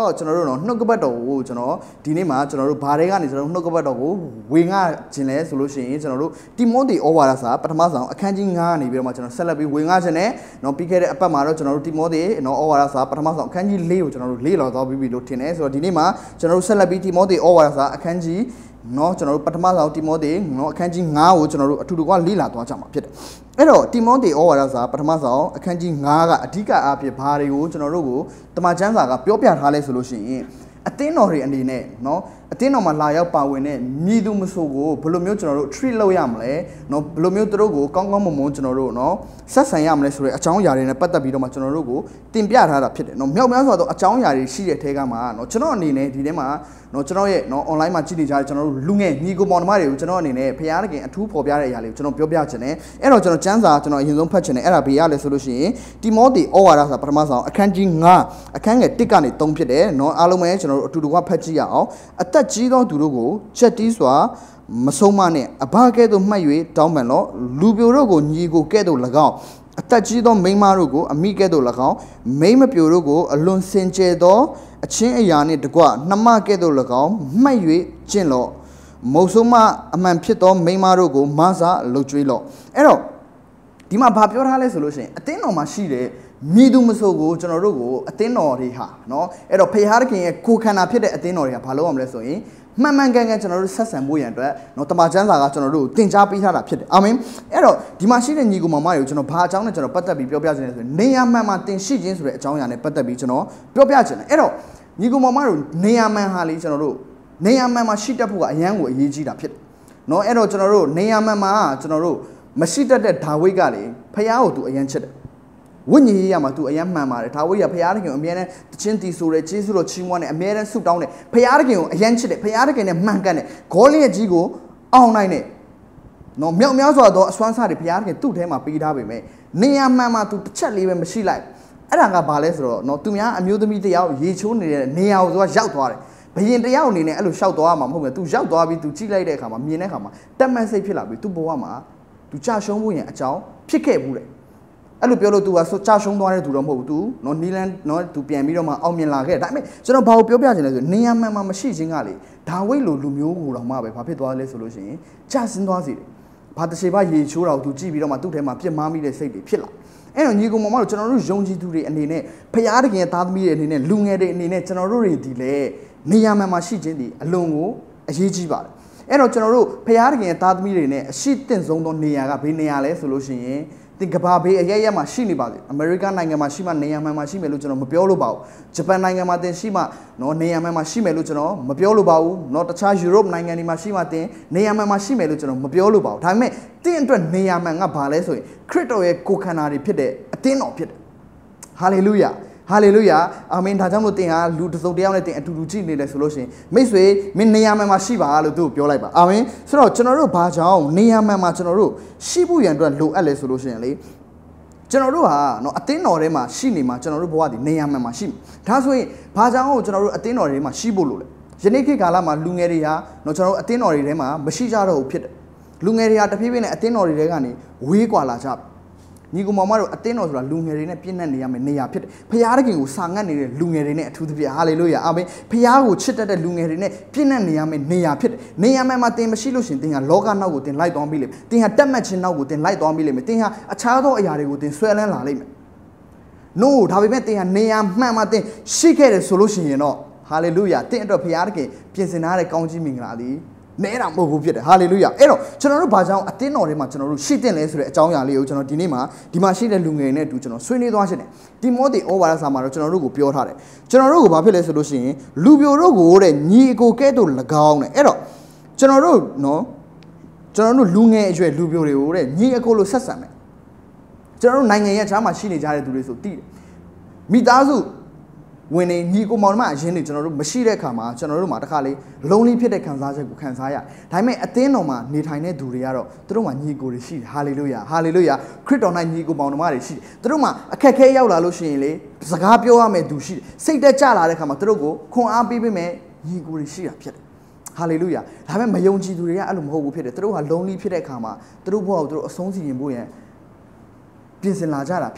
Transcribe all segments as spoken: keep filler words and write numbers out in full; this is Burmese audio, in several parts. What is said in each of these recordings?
တော့ကျွန်တော်တို့နော်နှုတ်ကပတ်တော်ကိုကျွန်တော်ဒီနေ့မှာကျွန်တော်တို့ဘာတွေကနေကျွန်တော်တို့နှုတ်ကပတ်တော်ကိုဝေငှခြင်းလဲဆိုလို့ရှိရင်ကျွန်တော်တို့တိမောသေဩဝါဒစာပထမဆုံးအခန်းကြီး၅ကနေပြီးတော့မှကျွန်တော်ဆက်လက်ပြီးဝေငှခြင်းနဲ့နော်ပြီးခဲ့တဲ့အပတ်မှာတော့ကျွန်တော်တို့တိမောသေနော်ဩဝါဒစာပထမဆုံးအခန်းကြီး၄ကိုကျွန်တော်တို့လေ့လာသွားပြီးပြီလို့ထင်တယ်ဆိုတော့ဒီနေ့မှာကျွန်တော်တို့ဆက်လက်ပြီးတိမောသေဩဝါဒစာအခန်းကြီးနော်ကျွန်တော်တို့ပထမဆုံးတိမောသေနော်အခန်းကြီး၅ကိုကျွန်တော်တို့အထူးတကွလေ့လာသွားကြမှာဖြစ်တယ်အဲ့တော့တိမောသေဩဝါဒစာပထမဆုံးအခန်းကြီး၅ကအဓိကအဖြစ်ဘာတွေကိုကျွန်တော်တို့ကိုတမန်ကျမ်းစာကပြောပြထားလဲဆိုလို့ရှိရင်အသင်းတော်တွေအနေနဲ့နော်အသင်းတော်မှာလာရောက်ပါဝင်တဲ့မြည်သူမဆိုကိုဘယ်လိုမျိုးကျွန်တော်တို့ treat လုပ်ရမလဲနော်ဘယ်လိုမျိုးသူတို့ကိုကောင်းကောင်းမွန်မွန်ကျွန်တော်တို့နော်ဆက်ဆံရမလဲဆိုတဲ့အကြောင်းအရာတွေနဲ့ပတ်သက်ပြီးတော့မှကျွန်တော်တို့ကိုတင်ပြထားတာဖြစ်တယ်နော်မြောက်များစွာသောအကြောင်းအရာတွေရှိတဲ့ထဲကမှာနော်ကျွန်တော်အနေနဲ့ဒီထဲမှာနော်ကျွန်တော်ရဲ့နော် online မှာကြည့်နေကြတဲ့ကျွန်တော်တို့လူငယ်ညီကိုမောင်နှမတွေကိုကျွန်တော်အနေနဲ့ဖရားတခင်အထူးဖော်ပြတဲ့အရာလေးကိုကျွန်တော်ပြောပြချင်တယ်အဲ့တော့ကျွန်တော်ကျမ်းစာကျွန်တော်အရင်ဆုံးဖတ်ချင်တယ်အဲ့ဒါဘေးရလဲဆိုလို့ရှိရင်တိမောသေဩဝါဒစာပထမဆုံးအခန်းကြီး၅အခန်းငယ်၁ကနေ၃ဖြစ်တယ်နော်အားလုံးပဲကျွန်တော်တို့အတူတူကဖတ်ကြည့်ရအောင်အသက်ကြီးသောသူတို့ကိုချက်တီးစွာမဆုံးမနဲ့အဘကဲ့သို့မှတ်၍တောင်းပန်လော့လူပြိုတို့ကိုညီကိုကဲ့သို့၎င်းအသက်ကြီးသောမိန်းမတို့ကိုအမိကဲ့သို့၎င်းမိန်းမပြိုတို့ကိုအလွန်စင်ကြယ်သောအချင်းအရာနှင့်တကွနှမကဲ့သို့၎င်းမှတ်၍ကျင့်လော့မုတ်ဆုံးမအမှန်ဖြစ်သောမိန်းမတို့ကိုမဆာလှုပ်ကြွေးလော့အဲ့တော့ဒီမှာဘာပြောထားလဲဆိုလို့ရှိရင်အသင်းတော်မှာရှိတဲ့မြည်သူမဆိုကိုကျွန်တော်တို့ကိုအသင်းတော်တွေဟာเนาะအဲ့တော့ဖခင်သခင်ရဲ့ကိုခန္ဓာဖြစ်တဲ့အသင်းတော်တွေဟာဘာလုပ်ရမလဲဆိုရင်မှန်မှန်ကန်ကန်ကျွန်တော်တို့ဆက်ဆံဖို့ရန်အတွက်เนาะတမန်ကျမ်းစာကကျွန်တော်တို့ကိုသင်ကြားပေးထားတာဖြစ်တယ်အာမင်အဲ့တော့ဒီမှာရှိတဲ့ညီကိုမောင်မတွေကိုကျွန်တော်ဘာအကြောင်းနဲ့ကျွန်တော်ပတ်သက်ပြီးပြောပြချင်လဲဆိုရင်နေရာမှန်မှန်သင်ရှိခြင်းဆိုတဲ့အကြောင်းအရာနဲ့ပတ်သက်ပြီးကျွန်တော်ပြောပြချင်တယ်အဲ့တော့ညီကိုမောင်မတို့နေရာမှန်ဟာလေကျွန်တော်တို့နေရာမှန်မှာရှိတတ်ဖို့ကအရန်ကိုအရေးကြီးတာဖြစ်တယ်เนาะအဲ့တော့ကျွန်တော်တို့နေရာမှန်မှာကျွန်တော်တို့မရှိတတ်တဲ့ဒါဝိဒ်ကလေဖခင်ကိုသူအရန်ချစ်တယ်ဝိညာဉ်ရေးရမှာသူအယံမှန်ပါတယ်ဒါဝိဒ်ကဖခင်တခင်ကိုအမြဲတမ်းတချင်းတီဆိုတယ်ကျေးဇူးတော်ချီးမွမ်းတယ်အမြဲတမ်းဆုတောင်းတယ်ဖခင်တခင်ကိုအယံချစ်တယ်ဖခင်တခင်နဲ့မှန်ကန်တယ်ဂေါလိယကြီးကိုအောင်နိုင်တယ်နော်မြောက်များစွာသောအစွမ်းစားတွေဖခင်တခင်သူ့ထဲမှာပေးထားပေမဲ့နေရာမှန်မှာသူတစ်ချက်လေးပဲမရှိလိုက်အဲ့ဒါကဘာလဲဆိုတော့နော်သူများအမျိုးသမီးတယောက်ရေချိုးနေတဲ့နေရာကိုသူကရောက်သွားတယ်ဘယင်တယောက်အနေနဲ့အဲ့လိုရှောက်သွားမှာမဟုတ်ဘူးသူရောက်သွားပြီးသူကြည့်လိုက်တဲ့အခါမှာမြင်တဲ့အခါမှာတက်မတ်စိတ်ဖြစ်လာပြီးသူ့ဘဝမှာသူကြာရှုံးဖို့ရင်အကြောင်းဖြစ်ခဲ့ဘူးလေအဲ့လိုပြောလို့ तू ကကြာရှုံးသွားတဲ့သူတော့မဟုတ်ဘူး तू နော်နီလန်နော် तू ပြန်ပြီးတော့မှအောင်မြင်လာခဲ့ဒါပေမဲ့ကျွန်တော်ဘာကိုပြောပြချင်လဲဆိုနေရာမှန်မှမရှိခြင်းကလေဒါဝိဒ်လိုလူမျိုးကိုတော့မှပဲဘာဖြစ်သွားလဲဆိုလို့ရှိရင်ကြာစင်းသွားစေတယ်ဘာတချေပါရေချိုးတာကို तू ကြည့်ပြီးတော့မှသူ့ထဲမှာပြစ်မှားမိတဲ့စိတ်တွေဖြစ်လာအဲ့တော့ညီကောင်မောင်မတို့ကျွန်တော်တို့ယုံကြည်သူတွေအနေနဲ့ဖခင်တခင်ရဲ့သားသမီးတွေအနေနဲ့လူငယ်တွေအနေနဲ့ကျွန်တော်တို့တွေဒီလေနေရာမှန်မှရှိခြင်းဒီအလွန်ကိုအရေးကြီးပါတယ်အဲ့တော့ကျွန်တော်တို့ဖခင်တခင်ရဲ့သားသမီးတွေနဲ့အရှိတင့်ဆုံးသောနေရာကဘယ်နေရာလဲဆိုလို့ရှိရင်တင်ကဘာဘေးအရရမှာရှိနေပါသေးအမေရိကန်နိုင်ငံမှာရှိမှနေရာမှန်မှာရှိမယ်လို့ကျွန်တော်မပြောလို့ပါဘူးဂျပန်နိုင်ငံမှာတင်ရှိမှနော်နေရာမှန်မှာရှိမယ်လို့ကျွန်တော်မပြောလို့ပါဘူးနော်တခြားယူရိုပနိုင်ငံတွေမှာရှိမှတင်နေရာမှန်မှာရှိမယ်လို့ကျွန်တော်မပြောလို့ပါဘူးဒါပေမဲ့တင်အတွက်နေရာမှန်ကဘာလဲဆိုရင်ခရစ်တော်ရဲ့ကိုယ်ခန္ဓာတွေဖြစ်တဲ့အသင်းတော်ဖြစ်တယ်ဟာလေလုယာဟာလေလုယာအာမင်ဒါကြောင့်မို့တင်ဟာလူတစ်စုံတစ်ယောက်နဲ့တင်အတူတူကြည့်နေတယ်ဆိုလို့ရှိရင်မိတ်ဆွေမင်းနေရာမှန်မှာရှိပါလို့သူ့ကိုပြောလိုက်ပါအာမင်ဆိုတော့ကျွန်တော်တို့ဘာကြောင့်နေရာမှန်မှာကျွန်တော်တို့ရှိဖို့ရန်အတွက်လိုအပ်လဲဆိုလို့ရှိရင်လေကျွန်တော်တို့ဟာနော်အသင်းတော်ထဲမှာရှိနေမှာကျွန်တော်တို့ဘဝဒီနေရာမှန်မှာရှိဒါဆိုရင်ဘာကြောင့်ကျွန်တော်တို့အသင်းတော်တွေမှာရှိဖို့လို့လဲယနေ့ခေတ်ကာလမှာလူငယ်တွေဟာနော်ကျွန်တော်တို့အသင်းတော်တွေထဲမှာမရှိကြတော့ဘူးဖြစ်တယ်လူငယ်တွေဟာတဖြည်းဖြည်းနဲ့အသင်းတော်တွေထဲကနေဝေးကွာလာကြပြီညီကောင်မောင်မတို့အသင်းတော်ဆိုတာလူငယ်တွေနဲ့ပြည့်နှက်နေရမယ်နေရာဖြစ်တယ်ဖခင်တခင်ကိုစာငတ်နေတဲ့လူငယ်တွေနဲ့အထူးသဖြင့်ဟာလေလုယာအာမင်ဖခင်ကိုချစ်တတ်တဲ့လူငယ်တွေနဲ့ပြည့်နှက်နေရမယ်နေရာဖြစ်တယ်နေရာမှန်မှာတင်မရှိလို့ရှင်တင်ဟာလောကနောက်ကိုတင်လိုက်သွားပြီလေတင်ဟာတက်မှတ်ခြင်းနောက်ကိုတင်လိုက်သွားပြီလေတင်ဟာအခြားသောအရာတွေကိုတင်ဆွဲလန်းလာလိမ့်မယ် no ဒါပေမဲ့တင်ဟာနေရာမှန်မှာတင်ရှိခဲ့တယ်ဆိုလို့ရှိရင်တော့ဟာလေလုယာတင်အတွက်ဖခင်တခင်ပြင်ဆင်ထားတဲ့ကောင်းကြီးမင်္ဂလာသည်နဲတာမဟုတ်ဘူးဖြစ်တယ်ဟာလေလုယာအဲ့တော့ကျွန်တော်တို့ဘာကြောင့်အသင်းတော်ထဲမှာကျွန်တော်တို့ရှိတင်လဲဆိုတဲ့အကြောင်းအရာလေးကိုကျွန်တော်ဒီနေ့မှာဒီမှာရှိတဲ့လူငယ်နဲ့အတူကျွန်တော်ဆွေးနွေးသွားရှင်းတယ်ဒီမောသေဩဝါဒစာမှာတော့ကျွန်တော်တို့ကိုပြောထားတယ်ကျွန်တော်တို့ကိုဘာဖြစ်လဲဆိုလို့ရှိရင်လူပြိုတို့ကိုတဲ့ညီအကိုကဲ့သို့၎င်းတဲ့အဲ့တော့ကျွန်တော်တို့နော်ကျွန်တော်တို့လူငယ်အရွယ်လူပြိုတွေကိုတဲ့ညီအကိုလို့ဆက်ဆံမယ်ကျွန်တော်တို့နိုင်ငံရဲ့အခြားမှာရှိနေကြတဲ့သူတွေဆိုတည်တယ်မိသားစုဝင်နေညီကိုမောင်နှမအရင်နေကျွန်တော်တို့မရှိတဲ့အခါမှာကျွန်တော်တို့မှာတစ်ခါလေလုံးလေးဖြစ်တဲ့ခံစားချက်ကိုခံစားရဒါပေမဲ့အသင်းတော်မှာနေထိုင်တဲ့သူတွေကတော့သူတို့မှာညီကိုတွေရှိတယ်ဟာလေလုယာဟာလေလုယာခရစ်တော်၌ညီကိုမောင်နှမတွေရှိတယ်သူတို့မှာအခက်ခဲရောက်လာလို့ရှိရင်လေစကားပြောရမယ်သူရှိတယ်စိတ်တက်ကြလာတဲ့အခါမှာသူတို့ကိုခွန်အားပေးပေးမယ်ညီကိုတွေရှိတာဖြစ်တယ်ဟာလေလုယာဒါပေမဲ့မယုံကြည်သူတွေကအဲ့လိုမဟုတ်ဘူးဖြစ်တယ်သူတို့ဟာလုံးလေးဖြစ်တဲ့အခါမှာသူတို့ဘဝကိုသူတို့အဆုံးစီရင်ဖို့ရန်ပြင်ဆင်လာကြတာဖြစ်တယ်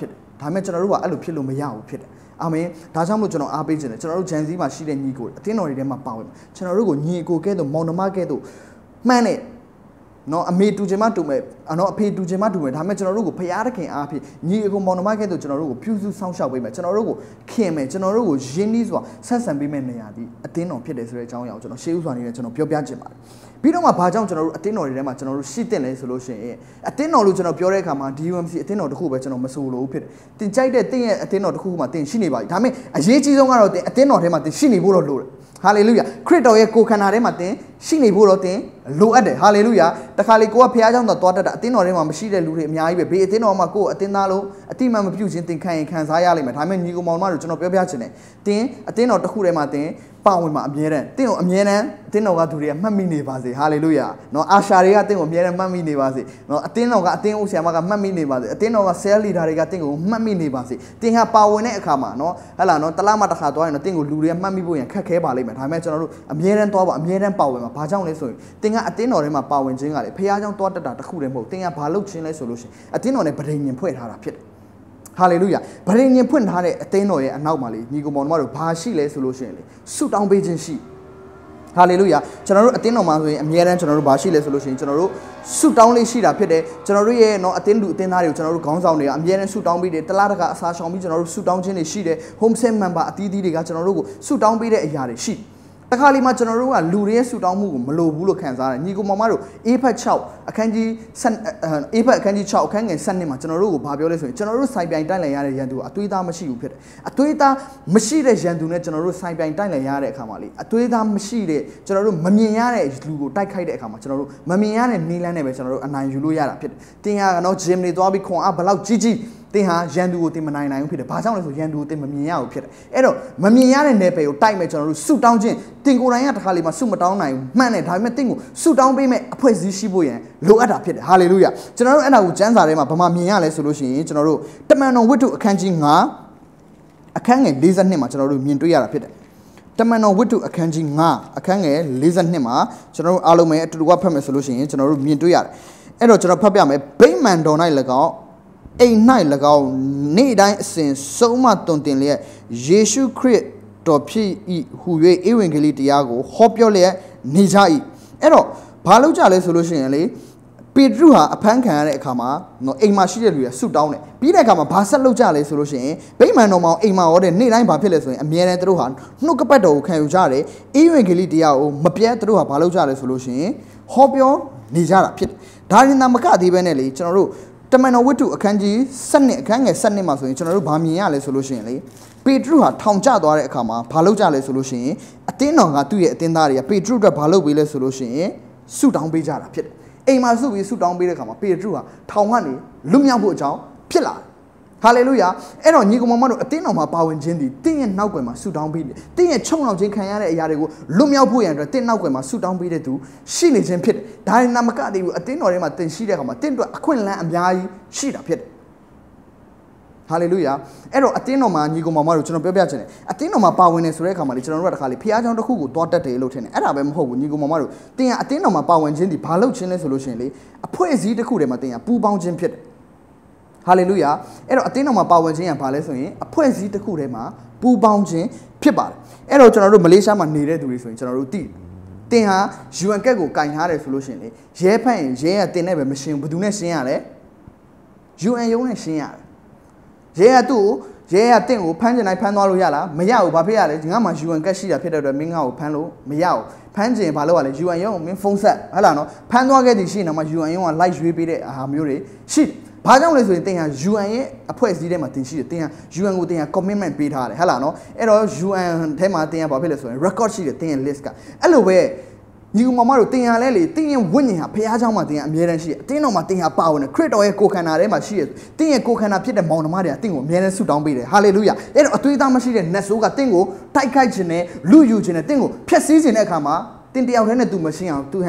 ဒါပေမဲ့ကျွန်တော်တို့ကအဲ့လိုဖြစ်လို့မရဘူးဖြစ်တယ်အာမင်ဒါကြောင့်မို့ကျွန်တော်အားပေးခြင်းတယ်ကျွန်တော်တို့ဂျန်စီမှာရှိတဲ့ညီကိုအတင်းတော်တွေထဲမှာပါဝင်ကျွန်တော်တို့ကိုညီကိုကဲ့သို့မောင်နှမကဲ့သို့မှန်းတဲ့နော်အမေတူချင်မှတူမယ်နော်အဖေတူချင်မှတူမယ်ဒါပေမဲ့ကျွန်တော်တို့ကိုဖျားသခင်အားဖြင့်ညီအကိုမောင်နှမကဲ့သို့ကျွန်တော်တို့ကိုပြုစုစောင့်ရှောက်ပေးမယ်ကျွန်တော်တို့ကိုခင်မယ်ကျွန်တော်တို့ကိုယဉ်နီးစွာဆက်ဆံပေးမယ်နေရာဒီအတင်းတော်ဖြစ်တယ်ဆိုတဲ့အကြောင်းအရာကိုကျွန်တော်ရှေးဥစွာနေနဲ့ကျွန်တော်ပြောပြချင်ပါတယ်ပြီးတော့မှဘာကြောင့်ကျွန်တော်တို့အတင်းတော်တွေထဲမှာကျွန်တော်တို့ရှိတဲ့လဲဆိုလို့ရှိရင်အတင်းတော်လို့ကျွန်တော်ပြောတဲ့အခါမှာ D U M C အတင်းတော်တစ်ခုပဲကျွန်တော်မဆိုလို့ဖြစ်တယ်တင်ကြိုက်တဲ့တင်းရဲ့အတင်းတော်တစ်ခုမှတင်ရှိနေပါပြီဒါပေမဲ့အရေးကြီးဆုံးကတော့တင်အတင်းတော်ထဲမှာတင်ရှိနေဖို့တော့လိုတယ်ဟာလေလုယာခရစ်တော်ရဲ့ကိုယ်ခန္ဓာထဲမှာတင်ရှိနေဖို့တော့တင်လိုအပ်တယ်ဟာလေလုယာတခါလေကိုကဖခင်เจ้าတော်သွားတတ်တာအတင်းတော်ထဲမှာမရှိတဲ့လူတွေအများကြီးပဲဘေးအတင်းတော်မှာကိုယ်အတင်းသားလို့အတိမတ်မပြုတ်ခြင်းတင်ခံရင်ခံစားရလိမ့်မယ်ဒါပေမဲ့ညီကောင်မောင်မတို့ကျွန်တော်ပြောပြချင်တယ်တင်အတင်းတော်တစ်ခုထဲမှာတင်ပါဝင်မှာအမြဲတမ်းတင်းကိုအမြဲတမ်းအတင်းတော်ကသူတွေကမှတ်မိနေပါစေဟာလေလုယာနော်အာရှာတွေကတင်းကိုအမြဲတမ်းမှတ်မိနေပါစေနော်အတင်းတော်ကအတင်းဦးဆရာမကမှတ်မိနေပါစေအတင်းတော်က cell leader တွေကတင်းကိုမှတ်မိနေပါစေတင်းဟာပါဝင်တဲ့အခါမှာနော်ဟဲ့လားနော်တလားမတစ်ခါသွားရင်တော့တင်းကိုလူတွေကမှတ်မိဖို့ရန်ခက်ခဲပါလိမ့်မယ်ဒါပေမဲ့ကျွန်တော်တို့အမြဲတမ်းသွားပါအမြဲတမ်းပါဝင်မှာဘာကြောင့်လဲဆိုရင်တင်းကအတင်းတော်ထဲမှာပါဝင်ခြင်းကလေဖခင်เจ้าသွားတတ်တာတစ်ခုတည်းမဟုတ်တင်းကဘာလုပ်ခြင်းလဲဆိုလို့ရှိရင်အတင်းတော်နဲ့ဗဒိညင်ဖွဲ့ထားတာဖြစ်တယ်ဟာလေလုယာဗဒိညင်ဖွင့်ထားတဲ့အသင်းတော်ရဲ့အနောက်မှာလေညီကောင်မောင်တို့ဘာရှိလဲဆိုလို့ရှိရင်လေဆုတောင်းပေးခြင်းရှိဟာလေလုယာကျွန်တော်တို့အသင်းတော်မှာဆိုရင်အမြဲတမ်းကျွန်တော်တို့ဘာရှိလဲဆိုလို့ရှိရင်ကျွန်တော်တို့ဆုတောင်းလေးရှိတာဖြစ်တယ်ကျွန်တော်တို့ရဲ့เนาะအသင်းလူအသင်းသားတွေကိုကျွန်တော်တို့ခေါင်းဆောင်တွေကအမြဲတမ်းဆုတောင်းပေးတယ်တလားတကအစားရှောင်ပြီးကျွန်တော်တို့ဆုတောင်းခြင်းတွေရှိတယ် home set member အသီးသီးတွေကကျွန်တော်တို့ကိုဆုတောင်းပေးတဲ့အရာတွေရှိတခါလီမှာကျွန်တော်တို့ကလူတွေရဲ့ဆူတောင်းမှုကိုမလိုဘူးလို့ခံစားရတယ်ညီကိုမောင်မတို့အေးဖက်၆အခန်းကြီးအေးဖက်အခန်းကြီး၆အခန်းငယ်၁၂မှာကျွန်တော်တို့ကိုဘာပြောလဲဆိုရင်ကျွန်တော်တို့စိုင်ပြိုင်တိုက်လည်ရတဲ့ရန်သူကအသွေးသားမရှိဘူးဖြစ်တယ်အသွေးသားမရှိတဲ့ရန်သူနဲ့ကျွန်တော်တို့စိုင်ပြိုင်တိုက်လည်ရတဲ့အခါမှာလေအသွေးသားမရှိတဲ့ကျွန်တော်တို့မမြင်ရတဲ့လူကိုတိုက်ခိုက်တဲ့အခါမှာကျွန်တော်တို့မမြင်ရတဲ့နီးလန်းနဲ့ပဲကျွန်တော်တို့အနိုင်ယူလို့ရတာဖြစ်တယ်တင်ရကတော့ဂျင်တွေသွားပြီးခွန်အားဘလောက်ကြီးကြီးတင်ဟာရန်သူကိုတင်မနိုင်နိုင်ဘူးဖြစ်တယ်။ဘာကြောင့်လဲဆိုရန်သူကိုတင်မမြင်ရဘူးဖြစ်တယ်။အဲ့တော့မမြင်ရတဲ့နယ်ပယ်ကိုတိုက်မဲ့ကျွန်တော်တို့ဆုတောင်းခြင်းတင်ကိုယ်တိုင်ကတခါလေမှဆုမတောင်းနိုင်ဘူးမှန်တယ်ဒါပေမဲ့တင်ကိုဆုတောင်းပေးမဲ့အဖွဲ့အစည်းရှိဖို့ရန်လိုအပ်တာဖြစ်တယ်။ဟာလေလုယာ။ကျွန်တော်တို့အဲ့ဒါကိုကျမ်းစာထဲမှာဗမာမြင်ရလဲဆိုလို့ရှိရင်ကျွန်တော်တို့တမန်တော်ဝတ္ထုအခန်းကြီး၅အခန်းငယ်၄၂မှာကျွန်တော်တို့မြင်တွေ့ရတာဖြစ်တယ်။တမန်တော်ဝတ္ထုအခန်းကြီး၅အခန်းငယ်၄၂မှာကျွန်တော်တို့အားလုံးပဲအတူတူကဖတ်မယ်ဆိုလို့ရှိရင်ကျွန်တော်တို့မြင်တွေ့ရတယ်။အဲ့တော့ကျွန်တော်ဖတ်ပြမယ်ဗိမာန်တော်၌၎င်းအိမ်၌၎င်းနေ့တိုင်းအစဉ်ဆုံးမတွင်တင်လျက်ယေရှုခရစ်တော်ဖြစ်၏ဟူ၍ဧဝံဂေလိတရားကိုဟောပြောလျက်နေကြ၏အဲ့တော့ဘာလို့ကြလဲဆိုလို့ရှိရင်လေပေတရုဟာအဖမ်းခံရတဲ့အခါမှာနော်အိမ်မှာရှိတဲ့လူတွေဆုတောင်းတယ်ပြီးတဲ့အခါမှာဘာဆက်လုပ်ကြလဲဆိုလို့ရှိရင်ဗိမာန်တော်မှာအိမ်မှာဟောတဲ့နေ့တိုင်းဘာဖြစ်လဲဆိုရင်အမြဲတမ်းသူတို့ဟာနှုတ်ကပတ်တော်ကိုခံယူကြတယ်ဧဝံဂေလိတရားကိုမပြတ်သူတို့ဟာဘာလုပ်ကြလဲဆိုလို့ရှိရင်ဟောပြောနေကြတာဖြစ်တယ်ဒါရင်သာမကသေးပဲနဲ့လေကျွန်တော်တို့တမန်တော်ဝတ္ထုအခန်းကြီး၁၂အခန်းငယ်၁၂မှာဆိုရင်ကျွန်တော်တို့ဗာမြင်ရလဲဆိုလို့ရှိရင်လေပေတရုဟာထောင်ကျသွားတဲ့အခါမှာဘာလုပ်ကြလဲဆိုလို့ရှိရင်အတင်းတော်ကသူ့ရဲ့အတင်းသားတွေကပေတရုအတွက်ဘာလုပ်ပေးလဲဆိုလို့ရှိရင်ဆုတောင်းပေးကြတာဖြစ်တယ်အိမ်မှာဆုပြီးဆုတောင်းပေးတဲ့အခါမှာပေတရုဟာထောင်ကနေလွတ်မြောက်ဖို့အကြောင်းဖြစ်လာတယ်ဟာလေလုယာအဲ့တော့ညီကောင်မတို့အတင်းတော်မှာပါဝင်ခြင်းဒီတင်းရဲ့နောက်ွယ်မှာဆုတောင်းပေးတယ်တင်းရဲ့ချုံနောက်ခြင်းခံရတဲ့အရာတွေကိုလွတ်မြောက်ဖို့ရန်အတွက်တင်းနောက်ွယ်မှာဆုတောင်းပေးတဲ့သူရှိနေခြင်းဖြစ်တယ်ဒါရင်နာမကတည်းကအတင်းတော်ထဲမှာတင်ရှိတဲ့အခါမှာတင်းအတွက်အခွင့်အလမ်းအများကြီးရှိတာဖြစ်တယ်ဟာလေလုယာအဲ့တော့အတင်းတော်မှာညီကောင်မတို့ကျွန်တော်ပြောပြချင်တယ်အတင်းတော်မှာပါဝင်နေဆိုတဲ့အခါမှာလေကျွန်တော်တို့ကတခါလေဖျားချောင်းတစ်ခုကိုတွားတက်တယ်လို့ထင်တယ်အဲ့ဒါပဲမဟုတ်ဘူးညီကောင်မတို့တင်းကအတင်းတော်မှာပါဝင်ခြင်းဒီဘာလို့ခြင်းလဲဆိုလို့ရှိရင်လေအဖွဲ့အစည်းတစ်ခုထဲမှာတင်းကပူးပေါင်းခြင်းဖြစ်တယ်ဟာလေလုယာအဲ့တော့အတင်းတော်မှာပါဝင်ခြင်းရဘာလဲဆိုရင်အဖွဲ့အစည်းတစ်ခုထဲမှာပူးပေါင်းခြင်းဖြစ်ပါတယ်အဲ့တော့ကျွန်တော်တို့မလေးရှားမှာနေတဲ့သူတွေဆိုရင်ကျွန်တော်တို့သိတင်ဟာ ယူ အန် ကက်ကိုကင်ထားတယ်ဆိုလို့ရှိရင်လေရဲဖက်ရင်ရဲကတင်နဲ့ပဲမရှင်းဘူးဘယ်သူနဲ့ရှင်းရလဲ ယူ အန် ရုံးနဲ့ရှင်းရတယ်ရဲကသူ့ကိုရဲကတင့်ကိုဖမ်းကျင်တိုင်းဖမ်းသွားလို့ရလားမရဘူးဘာဖြစ်ရလဲငါမှ ယူ အန် ကက်ရှိတာဖြစ်တဲ့အတွက်မင်းငါ့ကိုဖမ်းလို့မရဘူးဖမ်းကျင်ဘာလို့ရလဲ ယူ အန် ရုံးကိုမင်းဖုန်းဆက်ဟဟလားနော်ဖမ်းသွားခဲ့သည်ရှိနေမှာ ယူ အန် ရုံးက လိုက်ရွေးပေးတဲ့အာမျိုးတွေရှိဘာကြောင့်လဲဆိုရင်တင်ဟာ ယူ အန် ရဲ့အဖွဲ့အစည်းထဲမှာတင်ရှိတယ်တင်ဟာ ယူ အန် ကိုတင်ဟာ commitment ပေးထားတယ်ဟဟလားနော်အဲ့တော့ ယူ အန် ထဲမှာတင်ဟာဘာဖြစ်လဲဆိုရင် record ရှိတယ်တင်ရဲ့ list ကအဲ့လိုပဲညီကောင်မတို့တင်ဟာလဲလေတင်ရဲ့ဝိညာဉ်ဟာဖခင်เจ้าမှာတင်ဟာအမြဲတမ်းရှိတယ်အတင်းတော်မှာတင်ဟာပါဝင်တယ်ခရစ်တော်ရဲ့ကိုယ်ခန္ဓာထဲမှာရှိတယ်တင်ရဲ့ကိုယ်ခန္ဓာဖြစ်တဲ့မောင်နှမတွေကတင်ကိုအမြဲတမ်းဆုတောင်းပေးတယ်ဟာလေလုယာအဲ့တော့အသွေးသားမရှိတဲ့နတ်ဆိုးကတင်ကိုတိုက်ခိုက်ခြင်းနဲ့လူယူခြင်းနဲ့တင်ကိုဖျက်ဆီးခြင်းတဲ့အခါမှာတင်တယောက်တည်းနဲ့သူမရှင်းအောင်သူဟာတ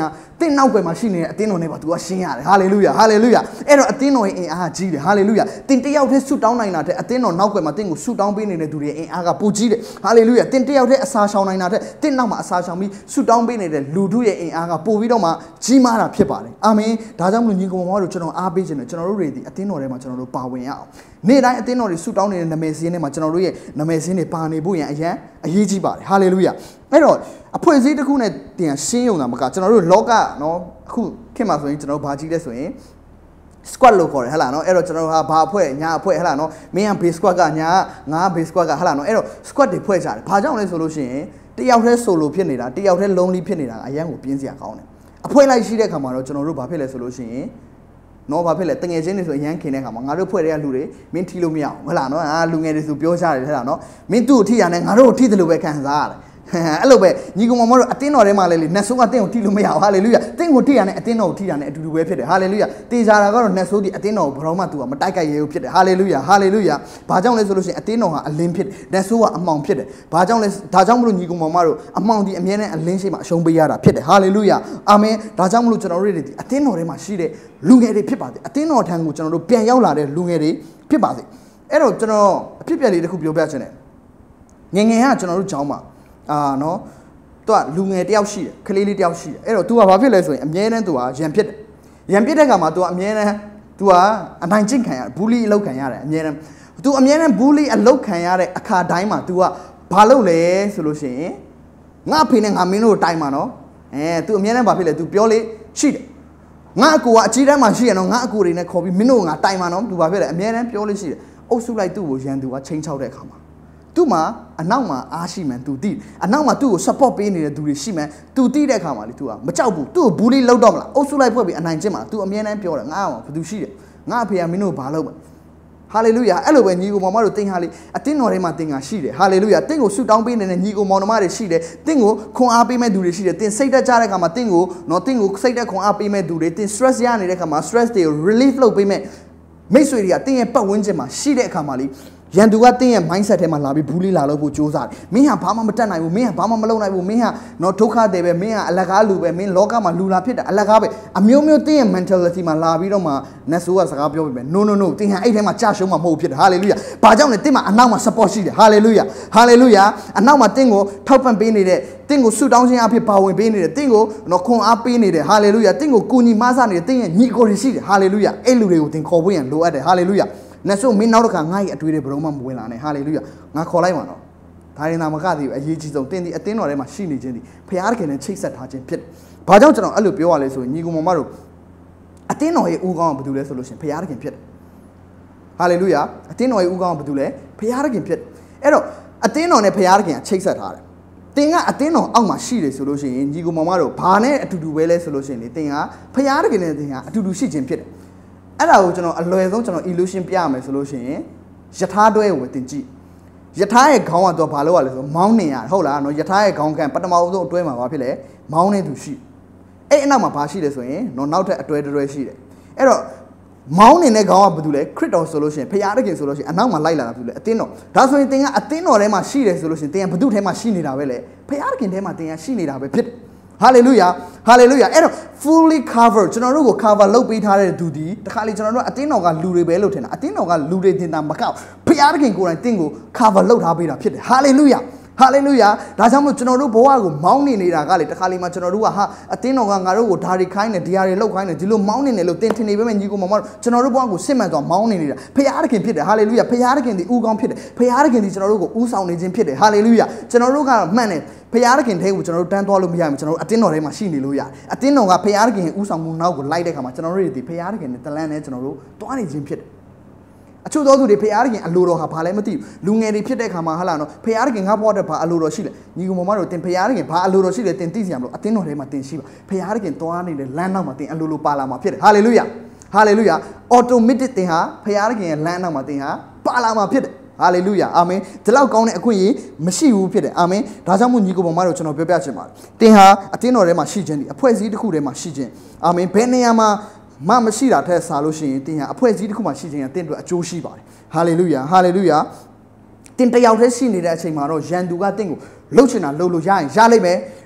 တင်းနောက်ွယ်မှာရှိနေတဲ့အတင်းတော်နဲ့ပါ तू ကရှင်းရတယ်ဟာလေလုယာဟာလေလုယာအဲ့တော့အတင်းတော်ရဲ့အင်အားကြီးတယ်ဟာလေလုယာတင်းတယောက်တည်းဆုတောင်းနိုင်တာတဲ့အတင်းတော်နောက်ွယ်မှာတင်းကိုဆုတောင်းပေးနေတဲ့သူတွေအင်အားကပိုကြီးတယ်ဟာလေလုယာတင်းတယောက်တည်းအစာရှောင်နိုင်တာတဲ့တင်းနောက်မှာအစာရှောင်ပြီးဆုတောင်းပေးနေတဲ့လူတို့ရဲ့အင်အားကပိုပြီးတော့မှကြီးမားတာဖြစ်ပါတယ်အာမင်ဒါကြောင့်မလို့ညီကောင်မောင်တို့ကျွန်တော်အားပေးခြင်းနဲ့ကျွန်တော်တို့တွေဒီအတင်းတော်ထဲမှာကျွန်တော်တို့ပါဝင်ရအောင်နေ့တိုင်းအတင်းတော်တွေဆုတောင်းနေတဲ့နာမည်စင်းထဲမှာကျွန်တော်တို့ရဲ့နာမည်စင်းတွေပါနေဖို့ရန်အရန်အရေးကြီးပါတယ်ဟာလေလုယာအဲ့တော့အဖွဲ့အစည်းတစ်ခုနဲ့တင်ရှင်းရုံတာမကကျွန်တော်တို့လောကနော်အခုခင်မှာဆိုရင်ကျွန်တော်ဘာကြည့်လဲဆိုရင် squad လို့ခေါ်တယ်ဟဲ့လားနော်အဲ့တော့ကျွန်တော်ဟာဘာအဖွဲ့ညာအဖွဲ့ဟဲ့လားနော်မင်းက base squad ကညာငါ base squad ကဟဲ့လားနော်အဲ့တော့ squad တွေဖွဲ့ကြတယ်ဘာကြောင့်လဲဆိုလို့ရှိရင်တယောက်တည်း solo ဖြစ်နေတာတယောက်တည်း lonely ဖြစ်နေတာအရန်ကိုပြင်းစရာကောင်းတယ်အဖွဲ့လိုက်ရှိတဲ့ခါမှာတော့ကျွန်တော်တို့ဘာဖြစ်လဲဆိုလို့ရှိရင်နော်ဘာဖြစ်လဲတငယ်ချင်းတွေဆိုအရန်ခင်တဲ့ခါမှာငါတို့ဖွဲ့တဲ့လူတွေမင်းထီလို့မရအောင်ဟဲ့လားနော်အာလူငယ်တွေဆိုပြောကြတယ်ဟဲ့လားနော်မင်းသူ့ကိုထိရနဲ့ငါတို့ကိုထိတယ်လို့ပဲခံစားရတယ်အဲ့လိုပဲညီကောင်မောင်တို့အတင်းတော်ထဲမှာလေလေနတ်ဆိုးကတင်းကိုထိလို့မရဘူးဟာလေလုယာတင်းကိုထိရနဲ့အတင်းတော်ကိုထိတာနဲ့အတူတူပဲဖြစ်တယ်ဟာလေလုယာတေချာတာကတော့နတ်ဆိုးဒီအတင်းတော်ကိုဘရောမှ तू ကမတိုက်ကြိုက်ရဲဘူးဖြစ်တယ်ဟာလေလုယာဟာလေလုယာဘာကြောင့်လဲဆိုလို့ရှိရင်အတင်းတော်ဟာအလင်းဖြစ်တယ်နတ်ဆိုးကအမှောင်ဖြစ်တယ်ဘာကြောင့်လဲဒါကြောင့်မလို့ညီကောင်မောင်တို့အမှောင်ဒီအမြဲတမ်းအလင်းရှိမှအရှုံးပေးရတာဖြစ်တယ်ဟာလေလုယာအာမင်ဒါကြောင့်မလို့ကျွန်တော်တို့တွေဒီအတင်းတော်ထဲမှာရှိတဲ့လူငယ်တွေဖြစ်ပါစေအတင်းတော်ထံကိုကျွန်တော်တို့ပြန်ရောက်လာတဲ့လူငယ်တွေဖြစ်ပါစေအဲ့တော့ကျွန်တော်အဖြစ်ပြက်လေးတစ်ခုပြောပြချင်တယ်ငငယ်ကကျွန်တော်တို့ကြောင်းမှာအာနော်သူကလူငယ်တယောက်ရှိတယ်ခလေးလေးတယောက်ရှိတယ်အဲ့တော့ तू ကဘာဖြစ်လဲဆိုရင်အမြဲတမ်း तू ကရံပြစ်တယ်ရံပြစ်တဲ့ခါမှာ तू ကအမြဲတမ်း तू ကအနိုင်ကျင့်ခံရဘူးလီအလောက်ခံရတယ်အမြဲतू အမြဲတမ်းဘူးလီအလောက်ခံရတဲ့အခါတိုင်းမှာ तू ကဘာလုပ်လဲဆိုလို့ရှိရင်ငါအဖေနဲ့ငါမင်းတို့တိုင်မှာနော်အဲ तू အမြဲတမ်းဘာဖြစ်လဲ तू ပြောလေရှိတယ်ငါအကူကအကြီးတန်းမှာရှိရနော်ငါအကူတွေနဲ့ခေါ်ပြီးမင်းတို့ငါတိုင်မှာနော် तू ဘာဖြစ်လဲအမြဲတမ်းပြောလေရှိတယ်အုပ်စုလိုက်သူ့ကိုရန်သူကချိန်ချောက်တဲ့အခါမှာသူ့မှာအနောက်မှာအားရှိမှန် तू သိအနောက်မှာ तू ကို support ပေးနေတဲ့သူတွေရှိမှန် तू သိတဲ့အခါမှာလေ तू ကမကြောက်ဘူး तू ကိုဘူးလေးလောက်တော့မလားအုပ်စုလိုက်ဖွဲ့ပြီးအနိုင်ကျင့်မှာ तू အမြဲတမ်းပြောတယ်ငါ့အောင်ဘာ तू ရှိတယ်ငါအဖေကမင်းတို့ဘာလုပ်မှာဟာလေလုယာအဲ့လိုပဲညီကိုမောင်မတို့တင်ဟာလေအတင်းတော်ထဲမှာတင်ကရှိတယ်ဟာလေလုယာတင့်ကိုဆုတောင်းပေးနေတဲ့ညီကိုမောင်နှမတွေရှိတယ်တင့်ကိုခွန်အားပေးမဲ့သူတွေရှိတယ်တင်စိတ်တက်ကြတဲ့အခါမှာတင့်ကိုနော်တင့်ကိုစိတ်တက်ခွန်အားပေးမဲ့သူတွေတင် stress ရနေတဲ့အခါမှာ stress တွေကို relief လုပ်ပေးမဲ့မိတ်ဆွေတွေကတင့်ရဲ့ပတ်ဝန်းကျင်မှာရှိတဲ့အခါမှာလေရန်သူကတင်းရဲ့ mindset ထဲမှာလာပြီးဘူးလေးလာလို့ဖို့စူးစမ်းတယ်မင်းဟာဘာမှမတတ်နိုင်ဘူးမင်းဟာဘာမှမလုပ်နိုင်ဘူးမင်းဟာတော့ဒုက္ခတွေပဲမင်းဟာအလကားလူပဲမင်းလောကမှာလူလာဖြစ်တာအလကားပဲအမျိုးမျိုးတင်းရဲ့ mentality မှာလာပြီးတော့မှနတ်ဆိုးကစကားပြောပြီးပဲ no no no တင်းဟာအဲ့ထဲမှာကြာရှုံးမှာမဟုတ်ဖြစ်တယ် hallelujah ဘာကြောင့်လဲတင်းမှာအနောက်မှာ support ရှိတယ် hallelujah hallelujah အနောက်မှာတင်းကိုထောက်ပံ့ပေးနေတဲ့တင်းကိုဆုတောင်းခြင်းအဖြစ်ပါဝင်ပေးနေတဲ့တင်းကိုတော့ခွန်အားပေးနေတယ် hallelujah တင်းကိုကူညီမဆနေတဲ့တင်းရဲ့ညီကိုတွေရှိတယ် hallelujah အဲ့လူတွေကိုတင်းခေါ်ဖို့ရန်လိုအပ်တယ် hallelujahနတ်ဆိုးမင်းနောက်တစ်ခါငါ့ရဲ့အတွေ့အကြုံဘယ်တော့မှမဝင်လာနဲ့ဟာလေလုယာငါခေါ်လိုက်ပါတော့ဒါရင်သာမကသေးဘူးအရေးကြီးဆုံးတင်းဒီအတင်းတော်ထဲမှာရှိနေခြင်းဒီဖခင်တခင်နဲ့ချိတ်ဆက်ထားခြင်းဖြစ်ဘာကြောင့်ကျွန်တော်အဲ့လိုပြောရလဲဆိုရင်ညီကောင်မတို့အတင်းတော်ရဲ့ဦးကောင်းကဘာတူလဲဆိုလို့ရှိရင်ဖခင်တခင်ဖြစ်ဟာလေလုယာအတင်းတော်ရဲ့ဦးကောင်းကဘာတူလဲဖခင်တခင်ဖြစ်အဲ့တော့အတင်းတော်နဲ့ဖခင်တခင်ကချိတ်ဆက်ထားတယ်တင်းကအတင်းတော်အောက်မှာရှိတယ်ဆိုလို့ရှိရင်ညီကောင်မတို့ဘာနဲ့အတူတူပဲလဲဆိုလို့ရှိရင်လေတင်းကဖခင်တခင်နဲ့တင်းကအတူတူရှိခြင်းဖြစ်တယ်အဲ့ဒါကိုကျွန်တော်အလွယ်ဆုံးကျွန်တော် illusion ပြရမယ်ဆိုလို့ရှိရင်ယထာတွဲကိုတင်ကြည့်ယထာရဲ့ခေါင်းကတော့ဘာလို့ ရလဲဆိုမောင်းနေရဟုတ်လားနော်ယထာရဲ့ခေါင်းကပထမဆုံးအတွဲမှာဘာဖြစ်လဲမောင်းနေသူရှိအဲ့အနောက်မှာဘာရှိလဲဆိုရင်နော်နောက်ထပ်အတွဲတွဲရှိတယ်အဲ့တော့မောင်းနေတဲ့ခေါင်းကဘာလို့လဲခရစ်တော်ဆိုလို့ရှိရင်ဖခင်တခင်ဆိုလို့ရှိရင်အနောက်မှာလိုက်လာတာဘာလို့လဲအတင်းတော်ဒါဆိုရင်တင်ကအတင်းတော်ထဲမှာရှိတယ်ဆိုလို့ရှိရင်တင်ကဘု து ထဲမှာရှိနေတာပဲလေဖခင်တခင်ထဲမှာတင်ကရှိနေတာပဲဖြစ်hallelujah hallelujah အဲ့တော့ fully cover ကျွန်တော်တို့ကို cover လုပ်ပေးထားတဲ့သူဒီတခါလေကျွန်တော်တို့အတင်းတော်ကလူတွေပဲလို့ထင်တာအတင်းတော်ကလူတွေတင်တာမကောက်ဖခင်တခင်ကိုယ်တိုင်တင်းကို cover လုပ်ထားပေးတာဖြစ်တယ် hallelujah hallelujah ဒါကြောင့်မို့ကျွန်တော်တို့ဘဝကိုမောင်းနေနေတာကလေတခါလေမှကျွန်တော်တို့ကဟာအတင်းတော်ကငါတို့ကိုဓာရီခိုင်းတယ်ဒီဟာတွေလောက်ခိုင်းတယ်ဒီလိုမောင်းနေတယ်လို့တင်ထင်နေပေမဲ့ညီကိုမောင်မတို့ကျွန်တော်တို့ဘဝကိုစစ်မှန်သွားမောင်းနေနေတာဖခင်တခင်ဖြစ်တယ် hallelujah ဖခင်တခင်ဒီဦးကောင်းဖြစ်တယ်ဖခင်တခင်ဒီကျွန်တော်တို့ကိုဦးဆောင်နေခြင်းဖြစ်တယ် hallelujah ကျွန်တော်တို့ကတော့မှန်တယ်ဖခင်တခင်ထဲကိုကျွန်တော်တို့တန်းသွားလို့မရဘူးကျွန်တော်တို့အတင်းတော်ထဲမှာရှိနေလို့ရတယ်အတင်းတော်ကဖခင်တခင်ဦးဆောင်မှုနောက်ကိုလိုက်တဲ့ခါမှာကျွန်တော်တို့ဒီဖခင်တခင်နဲ့တလန်းနဲ့ကျွန်တော်တို့တွားနေခြင်းဖြစ်တယ်အချို့သောသူတွေဖခင်တခင်အလိုတော်ဟာဘာလဲမသိဘူးလူငယ်တွေဖြစ်တဲ့ခါမှာဟာလာနော်ဖခင်တခင်ငါ့ဘဝတဲ့ဘာအလိုတော်ရှိလဲညီကောင်မတို့တင်ဖခင်တခင်ဘာအလိုတော်ရှိလဲတင်သိစရာမလိုအတင်းတော်ထဲမှာတင်ရှိပါဖခင်တခင်တွားနေတဲ့လမ်းနောက်မှာတင်အလိုလိုပါလာမှာဖြစ်တယ်ဟာလေလုယာဟာလေလုယာ automatic တင်ဟာဖခင်တခင်ရဲ့လမ်းနောက်မှာတင်ဟာပါလာမှာဖြစ်တယ်ဟာလေလုယာအာမင်ဒီလောက်ကောင်းတဲ့အခွင့်အရေးမရှိဘူးဖြစ်တယ်အာမင်ဒါကြောင့်မို့ညီကိုပေါ်မှာတော့ကျွန်တော်ပြောပြချင်ပါတယ်တင်ဟာအတင်းတော်ထဲမှာရှိခြင်းဒီအဖွဲ့အစည်းတစ်ခုထဲမှာရှိခြင်းအာမင်ဘယ်နေရာမှာမမရှိတာထက်စားလို့ရှိရင်တင်ဟာအဖွဲ့အစည်းတစ်ခုမှာရှိခြင်းကတင်တို့အကျိုးရှိပါတယ်ဟာလေလုယာဟာလေလုယာတင်တယောက်တည်းရှိနေတဲ့အချိန်မှာတော့ရန်သူကတင့်ကိုလှုပ်ချင်တာလှုပ်လို့ရရင်ရလိမ့်မယ်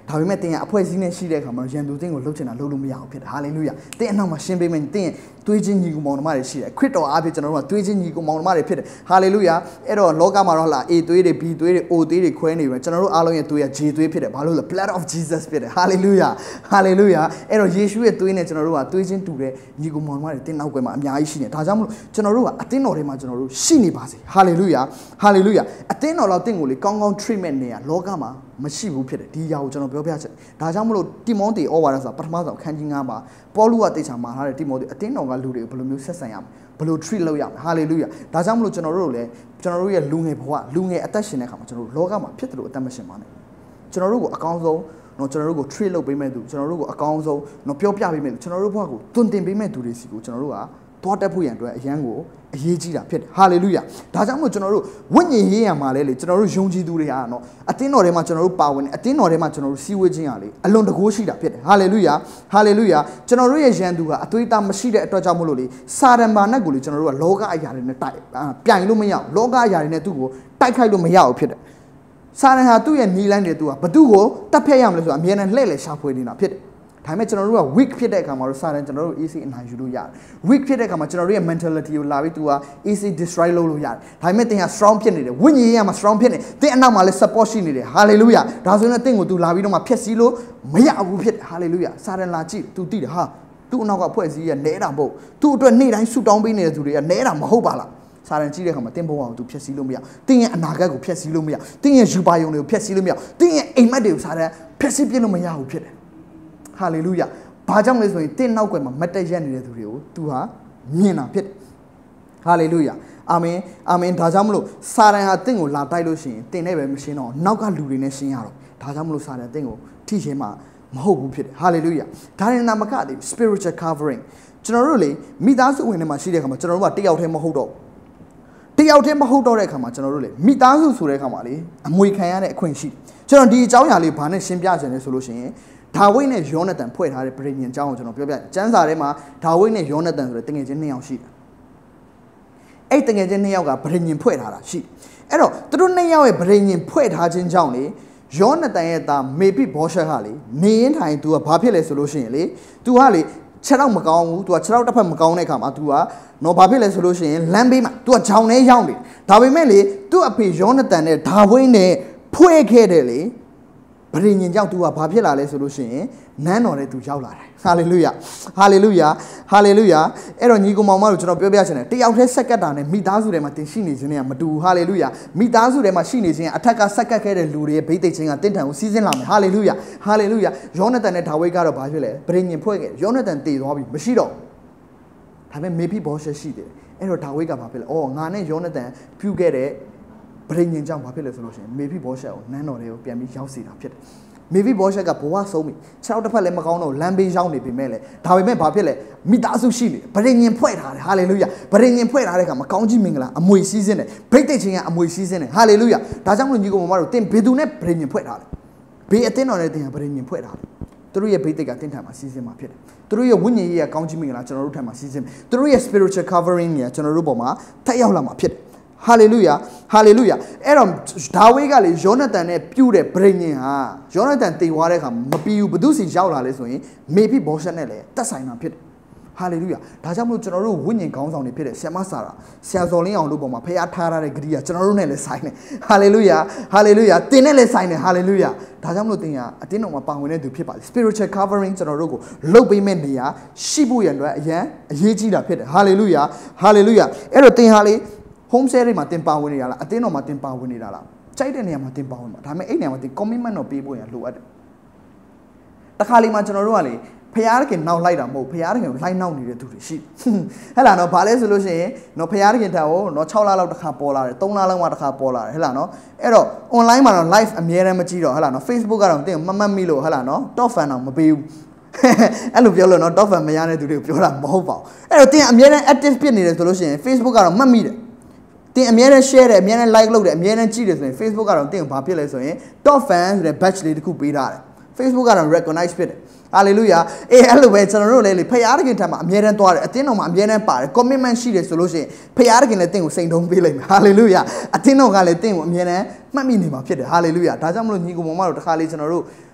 ဒါပေမဲ့တင်ရအဖွဲ့အစည်းနဲ့ရှိတဲ့အခါမှာရန်သူတင်းကိုလှုပ်ချင်တာလှုပ်လို့မရအောင်ဖြစ်တယ်ဟာလေလုယာတင်းအနောက်မှာရှင်းပေးမယ်တင်းသွေးချင်းညီကိုမောင်နှမတွေရှိတယ်ခရစ်တော်အားဖြင့်ကျွန်တော်တို့ကသွေးချင်းညီကိုမောင်နှမတွေဖြစ်တယ်ဟာလေလုယာအဲ့တော့လောကမှာတော့လာ A သွေးတွေ B သွေးတွေ O သွေးတွေခွဲနေပြီကျွန်တော်တို့အားလုံးရဲ့သွေးက J သွေးဖြစ်တယ်ဘာလို့လဲ blood of Jesus ဖြစ်တယ်ဟာလေလုယာဟာလေလုယာအဲ့တော့ယေရှုရဲ့သွေးနဲ့ကျွန်တော်တို့ကသွေးချင်းတူတဲ့ညီကိုမောင်နှမတွေတင်းနောက်ကွယ်မှာအများကြီးရှိနေဒါကြောင့်မလို့ကျွန်တော်တို့ကအသင်းတော်ထဲမှာကျွန်တော်တို့ရှိနေပါစေဟာလေလုယာဟာလေလုယာအသင်းတော်လောက်တင်းကိုလေကောင်းကောင်း treatment နေရလောကမှာမရှိဘူးဖြစ်တယ်ဒီຢာကိုကျွန်တော်ပြောပြချင်ဒါကြောင့်မလို့တိမောသေဩဝါဒစာပထမဆုံးအခန်းကြီး၅မှာပေါလုကတေချာမှာထားတဲ့တိမောသေအသင်းတော်ကလူတွေကိုဘယ်လိုမျိုးဆက်ဆံရမလဲဘယ်လို treat လုပ်ရမလဲဟာလေလုယာဒါကြောင့်မလို့ကျွန်တော်တို့လည်းကျွန်တော်တို့ရဲ့လူငယ်ဘဝလူငယ်အသက်ရှင်တဲ့အခါမှာကျွန်တော်တို့လောကမှာဖြစ်တယ်လို့အသက်မရှင်ပါနဲ့ကျွန်တော်တို့ကိုအကောင်းဆုံးနော်ကျွန်တော်တို့ကို treat လုပ်ပေးမဲ့သူကျွန်တော်တို့ကိုအကောင်းဆုံးနော်ပြောပြပေးမဲ့သူကျွန်တော်တို့ဘဝကိုတွင်တင်ပေးမဲ့သူတွေစီကိုကျွန်တော်တို့ကတွားတက်ဖို့ရန်အတွက်အရန်ကိုအရေးကြီးတာဖြစ်တယ်ဟာလေလုယာဒါကြောင့်မို့ကျွန်တော်တို့ဝိညာဉ်ရေးရမှာလဲလေကျွန်တော်တို့ယုံကြည်သူတွေဟာနော်အသင်းတော်ထဲမှာကျွန်တော်တို့ပါဝင်တယ်အသင်းတော်ထဲမှာကျွန်တော်တို့စီးဝေးခြင်းဟာလေအလွန်တကိုးရှိတာဖြစ်တယ်ဟာလေလုယာဟာလေလုယာကျွန်တော်တို့ရဲ့ယံသူကအသွေးသားမရှိတဲ့အတွက်ကြောင့်မို့လို့လေစာရန်ဘာနက်ကိုလေကျွန်တော်တို့ကလောကအရာတွေနဲ့တိုက်ပြိုင်လို့မရအောင်လောကအရာတွေနဲ့သူ့ကိုတိုက်ခိုက်လို့မရအောင်ဖြစ်တယ်စာရန်ဟာသူ့ရဲ့နီးလန်းတွေသူကဘသူ့ကိုတက်ဖက်ရမလဲဆိုတာအမြဲတမ်းလှည့်လေရှာဖွေနေတာဖြစ်တယ်ဒါပေမဲ့ကျွန်တော်တို့က weak ဖြစ်တဲ့အခါမှာတော့စာရန်ကျွန်တော်တို့ easy အနိုင်ယူလို့ရတယ် weak ဖြစ်တဲ့အခါမှာကျွန်တော်တို့ရဲ့ mentality ကိုလာပြီးသူက easy destroy လုပ်လို့ရတယ်ဒါပေမဲ့သင်က strong ဖြစ်နေတယ်ဝိညာဉ်ရေးမှာ strong ဖြစ်နေသင်အနောက်မှာလည်း support ရှိနေတယ် hallelujah ဒါဆိုရင်သင်ကိုသူလာပြီးတော့မှဖျက်ဆီးလို့မရဘူးဖြစ်တယ် hallelujah စာရန်လာကြည့်သူသိတယ်ဟာသူ့အနောက်ကဖွဲ့စည်းရနဲတာမဟုတ်သူ့အတွက်နေ့တိုင်းဆူတောင်းပေးနေတဲ့သူတွေကနဲတာမဟုတ်ပါလားစာရန်ကြည့်တဲ့အခါမှာသင်ဘဝကိုသူဖျက်ဆီးလို့မရသင်ရဲ့အနာဂတ်ကိုဖျက်ဆီးလို့မရသင်ရဲ့ယူပါယုံတွေကိုဖျက်ဆီးလို့မရသင်ရဲ့အိမ်မက်တွေကိုစာရန်ဖျက်ဆီးပြလို့မရဘူးဖြစ်တယ် hallelujahဘာကြောင့်လဲဆိုရင်တင်းနောက်ကွယ်မှာမတ်တက်ရက်နေတဲ့သူတွေကို तू ဟာမြင်တာဖြစ်တယ်ဟာလေလုယာအာမင်အာမင်ဒါကြောင့်မလို့စာရန်ဟာတင့်ကိုလာတိုက်လို့ရှိရင်တင်နဲ့ပဲမရှင်းတော့နောက်ကလူတွေနဲ့ရှင်းရတော့ဒါကြောင့်မလို့စာရန်တင့်ကိုထိရှင်းမှာမဟုတ်ဘူးဖြစ်တယ်ဟာလေလုယာဒါရင်နာမကတည်း spiritual covering ကျွန်တော်တို့လေမိသားစုဝင်တွေမှာရှိတဲ့အခါမှာကျွန်တော်တို့ကတယောက်တည်းမဟုတ်တော့တယောက်တည်းမဟုတ်တော့တဲ့အခါမှာကျွန်တော်တို့လေမိသားစုဆိုတဲ့အခါမှာလေအမွေခံရတဲ့အခွင့်ရှိကျွန်တော်ဒီအကြောင်းအရာလေးဘာနဲ့ရှင်းပြချင်လဲဆိုလို့ရှိရင်ဒါဝိဒ်နဲ့ယောနသန်ဖွဲ့ထားတဲ့ပြည်ညင်အကြောင်းကိုကျွန်တော်ပြောပြကျမ်းစာထဲမှာဒါဝိဒ်နဲ့ယောနသန်ဆိုတဲ့တငယ်ချင်းနှစ်ယောက်ရှိတယ်အဲ့တငယ်ချင်းနှစ်ယောက်ကပြည်ညင်ဖွဲ့ထားတာရှိအဲ့တော့သူတို့နှစ်ယောက်ရဲ့ပြည်ညင်ဖွဲ့ထားခြင်းကြောင့်လေယောနသန်ရဲ့သားမေပိဘောရှက်ကလေနေရင်ထိုင်သူကဘာဖြစ်လဲဆိုလို့ရှိရင်လေသူကလေခြေထောက်မကောင်းဘူးသူကခြေထောက်တစ်ဖက်မကောင်းတဲ့အခါမှာသူကနော်ဘာဖြစ်လဲဆိုလို့ရှိရင်လမ်းဘေးမှာသူကဂျောင်ထဲရောက်နေဒါပေမဲ့လေသူ့အဖေယောနသန်နဲ့ဒါဝိဒ်နဲ့ဖွဲ့ခဲ့တယ်လေဗြိဉ္ဉ်ကြောင့် तू ကဘာဖြစ်လာလဲဆိုလို့ရှိရင်နန်းတော်ထဲ तू ရောက်လာတယ်ဟာလေလုယာဟာလေလုယာဟာလေလုယာအဲ့တော့ညီကောင်မောင်မတို့ကျွန်တော်ပြောပြချင်တယ်တယောက်တည်းဆက်ကတ်တာနဲ့မိသားစုထဲမှာတင်ရှိနေခြင်းနဲ့မတူဘူးဟာလေလုယာမိသားစုထဲမှာရှိနေခြင်းအထက်ကဆက်ကတ်ခဲ့တဲ့လူတွေရဲ့ဗိသိက်ခြင်းကတင့်ထန်ကိုစီးစင်းလာမယ်ဟာလေလုယာဟာလေလုယာယောနသန်နဲ့ဒါဝိဒ်ကတော့ဘာဖြစ်လဲဗြိဉ္ဉ်ဖွဲ့ခဲ့ယောနသန်တည်သွားပြီမရှိတော့ဒါပေမဲ့မေဖိဘောရှက်ရှိတယ်အဲ့တော့ဒါဝိဒ်ကဘာဖြစ်လဲအော်ငါနဲ့ယောနသန်ပြုခဲ့တဲ့ဗြိဉ္ဉ်ကြောင့်ဘာဖြစ်လဲဆိုလို့ရှိရင်မေဖိဘောရှက်ကိုနန်းတော်တွေကိုပြန်ပြီးရောက်စေတာဖြစ်တယ်မေဖိဘောရှက်ကဘဝဆုံးပြီခြေထောက်တစ်ဖက်လည်းမကောင်းတော့လမ်းဘေးရောက်နေပြီမဲ့လေဒါပေမဲ့ဘာဖြစ်လဲမိသားစုရှိနေဗြိဉ္ဉ်ဖွဲ့ထားတယ်ဟာလေလုယာဗြိဉ္ဉ်ဖွဲ့ထားတဲ့အခါမှာကောင်းကြီးမင်္ဂလာအမွေစီးစင်းတယ်ဗိသိက်ချင်းကအမွေစီးစင်းတယ်ဟာလေလုယာဒါကြောင့်မလို့ညီကောင်မတို့တင်ဘေသူနဲ့ဗြိဉ္ဉ်ဖွဲ့ထားတယ်ဘေအတင်းတော်နဲ့တင်ကဗြိဉ္ဉ်ဖွဲ့ထားတယ်သူတို့ရဲ့ဗိသိက်ကတင်းထန်မှာစီးစင်းမှာဖြစ်တယ်သူတို့ရဲ့ဝိညာဉ်ရေးကကောင်းကြီးမင်္ဂလာကျွန်တော်တို့ထံမှာစီးစင်းသူတို့ရဲ့ spiritual covering ကကျွန်တော်တို့ပေါ်မှာထပ်ရောက်လာမှာဖြစ်တယ်ဟာလေလုယာဟာလေလုယာအဲ့တော့ဒါဝိဒ်ကလေယောနသန်နဲ့ပြုတ်တဲ့ဗြိဉ္ဉ်ဟာယောနသန်တည်သွားတဲ့အခါမပြီးဘူးဘသူစီရောက်လာလဲဆိုရင်မေဖိဘောရှက်နဲ့လည်းတက်ဆိုင်တာဖြစ်တယ်ဟာလေလုယာဒါကြောင့်မလို့ကျွန်တော်တို့ဝိညာဉ်ခေါင်းဆောင်တွေဖြစ်တဲ့ဆရာမဆာရာဆရာဇော်လင်းအောင်တို့ပေါ်မှာဖျားထားရတဲ့ဂရိယာကျွန်တော်တို့နဲ့လည်းဆိုင်တယ်ဟာလေလုယာဟာလေလုယာတင်နဲ့လည်းဆိုင်တယ်ဟာလေလုယာဒါကြောင့်မလို့တင်ကအတင်းတော်မှာပါဝင်တဲ့သူဖြစ်ပါလေ spiritual covering ကျွန်တော်တို့ကိုလုတ်ပေးမဲ့နေရာရှိဖို့ရန်အတွက်အရန်အရေးကြီးတာဖြစ်တယ်ဟာလေလုယာဟာလေလုယာအဲ့တော့တင်ဟာလေhome share တွေမှာတင်ပါဝင်နေတာလားအတင်းတော်မှာတင်ပါဝင်နေတာလားကြိုက်တဲ့နေရာမှာတင်ပါဝင်မှာဒါပေမဲ့အဲ့နေရာမှာတင် commitment တော့ပေးဖို့ရလိုအပ်တယ်တခါလေးမှာကျွန်တော်တို့ကလေဖျားတခင်နောက်လိုက်တာမဟုတ်ဖျားတခင်ကိုလိုက်နောက်နေတဲ့သူတွေရှိဟဲ့လားနော်ဘာလဲဆိုလို့ရှိရင်နော်ဖျားတခင်တောင်နော်၆လလောက်တစ်ခါပေါ်လာတယ်၃လလောက်မှတစ်ခါပေါ်လာတယ်ဟဲ့လားနော်အဲ့တော့ online မှာတော့ live အမြဲတမ်းမကြည့်တော့ဟဲ့လားနော် Facebook ကတော့တင်မမှတ်မိလို့ဟဲ့လားနော် top fan တော့မပေးဘူးအဲ့လိုပြောလို့နော် top fan မရတဲ့သူတွေကိုပြောတာမဟုတ်ပါဘူးအဲ့တော့တင်အမြဲတမ်း active ဖြစ်နေတယ်ဆိုလို့ရှိရင် Facebook ကတော့မှတ်မိတယ်တင်အမြဲတမ်း share တယ်အမြဲတမ်း like လုပ်တယ်အမြဲတမ်းကြည့်တယ်ဆိုရင် Facebook ကတော့တင်ကိုဘာဖြစ်လဲဆိုရင် top fan ဆိုတဲ့ badge လေးတစ်ခုပေးထားတယ် Facebook ကတော့ recognize ဖြစ်တယ်ဟာလေလုယာအေးအဲ့လိုပဲကျွန်တော်တို့လည်းလေဖခင်တခင်ထံမှာအမြဲတမ်းသွားတယ်အတင်းတော်မှာအမြဲတမ်းပါတယ် commitment ရှိတယ်ဆိုလို့ရှိရင်ဖခင်တခင်လည်းတင့်ကိုစိန်ထုံးပေးလိုက်မယ်ဟာလေလုယာအတင်းတော်ကလည်းတင့်ကိုအမြဲတမ်းမှတ်မိနေမှာဖြစ်တယ်ဟာလေလုယာဒါကြောင့်မလို့ညီကိုမောင်မတို့တစ်ခါလေးကျွန်တော်တို့